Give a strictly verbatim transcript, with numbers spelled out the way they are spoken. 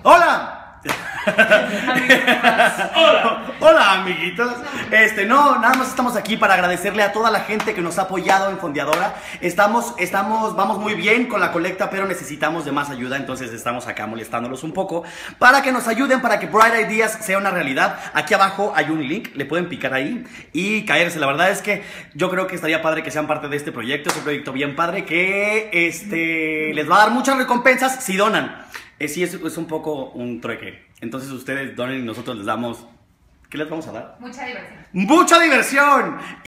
¡Hola! Hola, hola amiguitos. Este, no, nada más estamos aquí para agradecerle a toda la gente que nos ha apoyado en Fondeadora. Estamos, estamos, vamos muy bien con la colecta, pero necesitamos de más ayuda, entonces estamos acá molestándolos un poco para que nos ayuden, para que Bright Ideas sea una realidad. Aquí abajo hay un link, le pueden picar ahí y caerse. La verdad es que yo creo que estaría padre que sean parte de este proyecto. Es un proyecto bien padre que este, les va a dar muchas recompensas si donan. Eh, sí, es, es un poco un trueque. Entonces ustedes donen y nosotros les damos... ¿Qué les vamos a dar? Mucha diversión. ¡Mucha diversión!